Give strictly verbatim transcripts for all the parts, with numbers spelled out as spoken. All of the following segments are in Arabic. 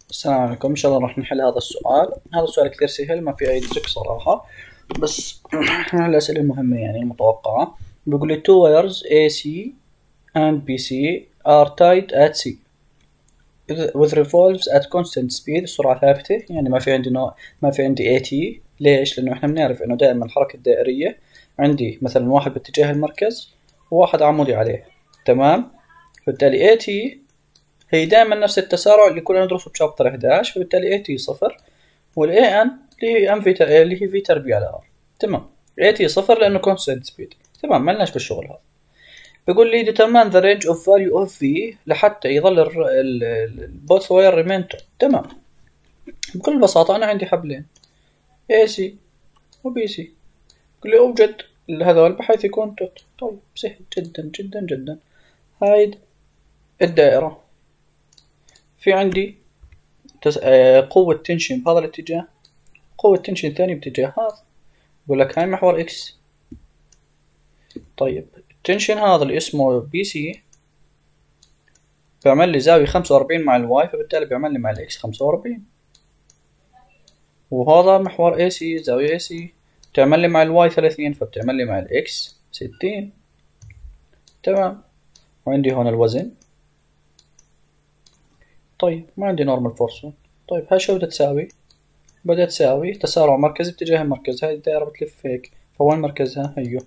السلام عليكم. إن شاء الله راح نحل هذا السؤال. هذا السؤال كثير سهل، ما في أي تريك صراحة، بس الأسئلة المهمة يعني المتوقعة. بيقول لي two wires A C and B C are tied at C with revolves at constant speed. السرعة ثابتة، يعني ما في عندي نوع ما في عندي A T. ليش؟ لأنه إحنا بنعرف إنه دائما الحركة الدائرية عندي مثلا واحد باتجاه المركز وواحد عمودي عليه، تمام؟ فبالتالي A T هي دائما نفس التسارع اللي كنا ندرسه بشابتر إحدى عشر، فبالتالي A T صفر، وال A N اللي هي M في اللي هي في تربيع على R. تمام. A T صفر لأنه constant speed. تمام، ما لناش بالشغل هذا. بيقول لي determine the range of value of V لحتى يظل ال both wire remain top. تمام. بكل بساطة أنا عندي حبلين A C و B C. يقول لي أوجد هذول بحيث يكون توت. طيب سهل جدا جدا جدا. هايد الدائرة، في عندي تس... آه قوة تنشن بهذا الاتجاه، قوة تنشن ثاني باتجاه هذا. يقول لك هاي محور اكس. طيب التنشن هذا اللي اسمه بي سي بيعمل لي زاوية خمسة وأربعين مع الواي، فبالتالي بيعمل لي مع الاكس خمسة وأربعين. وهذا محور اي سي، زاوية اي سي بتعمل لي مع الواي ثلاثين، فبتعمل لي مع الاكس ستين. تمام. وعندي هون الوزن. طيب ما عندي نورمال فورس. طيب هاي شو بدها تساوي؟ بدها تساوي تسارع مركزي باتجاه المركز. هاي الدائرة بتلف هيك، فوين مركزها؟ هيو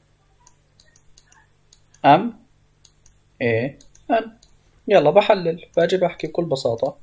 ام اي ان. يلا بحلل، باجي بحكي بكل بساطة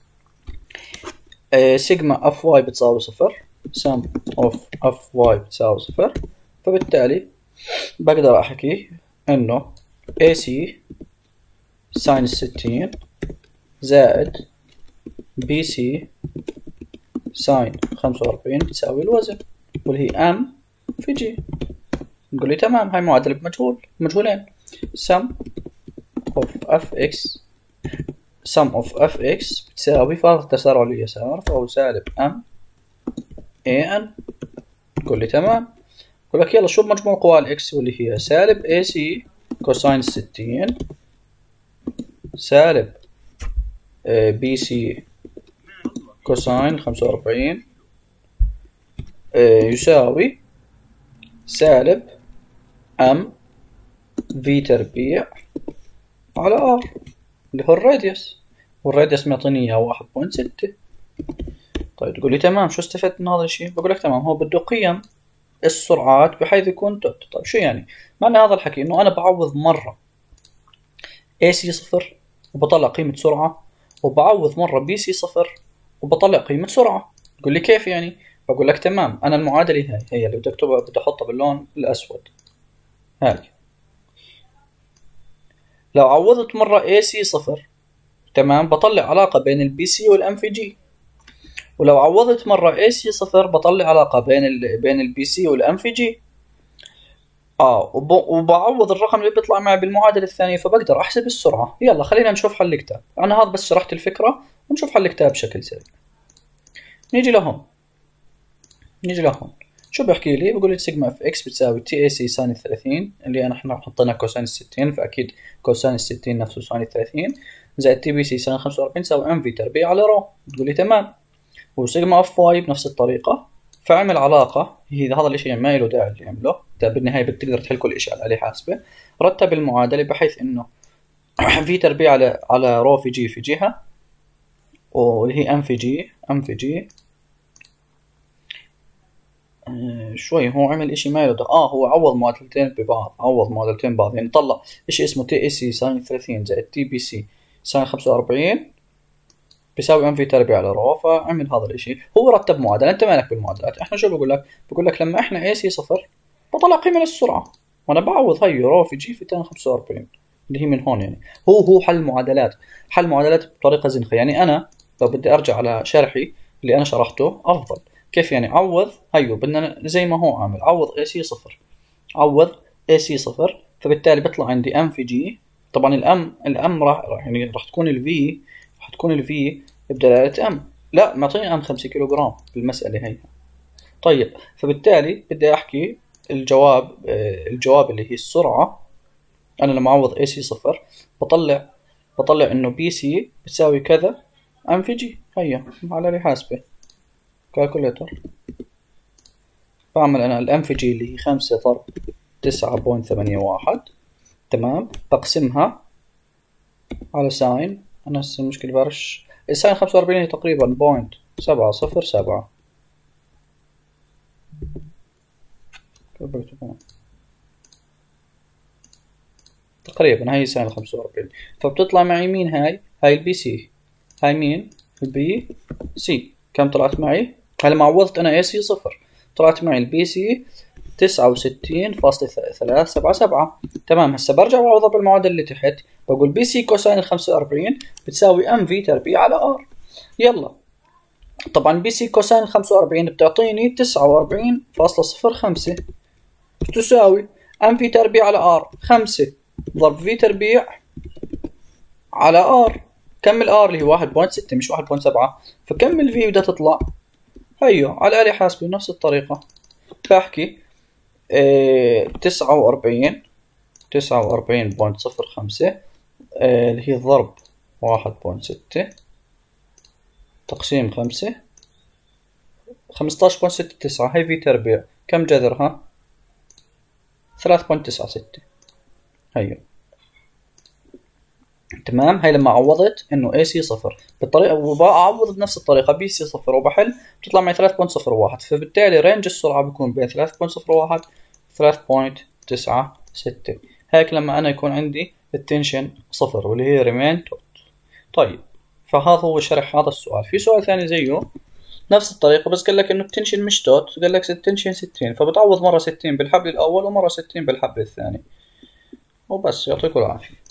اه سيجما اف واي بتساوي صفر، سم اوف اف واي بتساوي صفر، فبالتالي بقدر احكي انه اي سي ساين الستين زائد بي سي ساين خمسة وأربعين بتساوي الوزن، واللي هي ام في جي. نقول لي تمام، هاي معادلة بمجهول مجهولين. sum of fx sum of fx بتساوي فرق التسارع لليسار فهو سالب m a n. نقول لي تمام. يقول لك يلا شو مجموع قوى الاكس، واللي هي سالب ac كوساين ستين سالب bc كوساين خمسة وأربعين يساوي سالب m في تربيع على r اللي هو الراديوس، والراديوس معطيني اياه واحد فاصلة ستة. طيب تقول لي تمام، شو استفدت من هذا الشيء؟ بقول لك تمام، هو بده قيم السرعات بحيث يكون توت. طيب شو يعني؟ معنى هذا الحكي انه انا بعوض مرة A C صفر وبطلع قيمة سرعة، وبعوض مرة B C صفر وبطلع قيمة سرعة. تقول لي كيف يعني؟ بقول لك تمام، انا المعادلة هاي هي اللي بدي اكتبها، بدي احطها باللون الاسود. هاي لو عوضت مرة A C صفر، تمام، بطلع علاقة بين البي سي والام في جي. ولو عوضت مرة A C صفر بطلع علاقة بين ال بين البي سي والام في جي. اه وب... وبعوض الرقم اللي بيطلع معي بالمعادلة الثانية، فبقدر احسب السرعة. يلا خلينا نشوف حل الكتاب. انا هذا بس شرحت الفكرة، ونشوف حل الكتاب بشكل سريع. نيجي لهون نيجي لهون شو بحكي لي؟ بقول لي سيجما اف اكس بتساوي تي اي سي ساين الثلاثين، اللي انا احنا حطينا كوساين الستين، فاكيد كوساين الستين نفسه ساين الثلاثين، زائد تي بي سي ساين خمسة وأربعين تساوي ام في تربيع على رو. تقول لي تمام. وسيجما اف واي بنفس الطريقة، فعمل علاقة هي هذا الاشي ما له داعي اللي يعمله، بالنهاية بتقدر تحل كل اشي على آلة حاسبة. رتب المعادلة بحيث انه في تربيع على على رو في جي في جهة، واللي هي ام في جي ام في جي شوي. هو عمل اشي ما له اه هو عوض معادلتين ببعض، عوض معادلتين ببعض، يعني طلع اشي اسمه تي اي سي ساين ثلاثين زائد تي بي سي ساين خمسة وأربعين بيساوي ام في تربيع على رو، فعمل هذا الاشي. هو رتب معادلة، انت مالك بالمعادلات. احنا شو بقول لك؟ بقول لك لما احنا اي سي صفر بطلع قيمة للسرعة، وانا بعوض هاي رو في جي في تان خمسة وأربعين اللي هي من هون. يعني هو هو حل معادلات، حل معادلات بطريقة زنخة. يعني انا لو بدي ارجع على شرحي اللي انا شرحته افضل. كيف يعني؟ عوض هيو بدنا زي ما هو عامل، عوض اي سي صفر، عوض اي سي صفر، فبالتالي بيطلع عندي ام في جي. طبعا الام الام راح يعني راح تكون الفي راح تكون الفي بدلالة ام. لا معطيني ام خمسة كيلو جرام بالمسألة هي. طيب فبالتالي بدي احكي الجواب الجواب اللي هي السرعة. انا لما اعوض اي سي صفر بطلع بطلع انه بي سي بتساوي كذا ام في جي. هيا على لي حاسبة كالكوليتر. بعمل أنا الام في جي اللي هي خمسة ضرب تسعة بوينت ثمانية واحد، تمام. بقسمها على ساين، أنا هسه المشكلة برش الساين خمسة وأربعين هي تقريبا بوينت سبعة صفر سبعة، تقريبا هاي ساين خمسة وأربعين. فبتطلع معي مين هاي؟ هاي البي سي. هاي مين؟ البي سي. كم طلعت معي؟ هلا ما عوضت أنا اي سي صفر، طلعت معي البي سي تسعة وستين فاصلة ثلاثة سبعة سبعة. تمام. هسه برجع بعوضها بالمعادلة اللي تحت، بقول بي سي كوساين الخمسة وأربعين بتساوي ام في تربيع على ار. يلا طبعا بي سي كوساين الخمسة وأربعين بتعطيني تسعة وأربعين فاصلة صفر خمسة، تساوي ام في تربيع على ار خمسة ضرب في تربيع على ار. كم الار اللي هي واحد فاصلة ستة مش واحد فاصلة سبعة، فكم الفي بدها تطلع؟ هيو على الآلة حاسبة بنفس الطريقة. فاحكي اه تسعة وأربعين تسعة وأربعين فاصلة صفر خمسة اه اللي هي ضرب واحد فاصلة ستة تقسيم خمسة خمستاش فاصلة ستة تسعة، هي في تربيع كم جذرها؟ ثلاثة فاصلة تسعة ستة. هيو تمام. هاي لما عوضت انه اي سي صفر بالطريقه وبعوض بنفس الطريقه بي سي صفر وبحل بتطلع معي ثلاثة فاصلة صفر واحد، فبالتالي رينج السرعه بيكون بين ثلاثة فاصلة صفر واحد ثلاثة فاصلة تسعة ستة. هيك لما انا يكون عندي التنشن صفر واللي هي ريمين توت. طيب فهذا هو شرح هذا السؤال. في سؤال ثاني زيه نفس الطريقه بس قال لك انه التنشن مش توت، قال لك التنشن ستين، فبتعوض مره ستين بالحبل الاول ومره ستين بالحبل الثاني وبس. يعطيكم العافيه.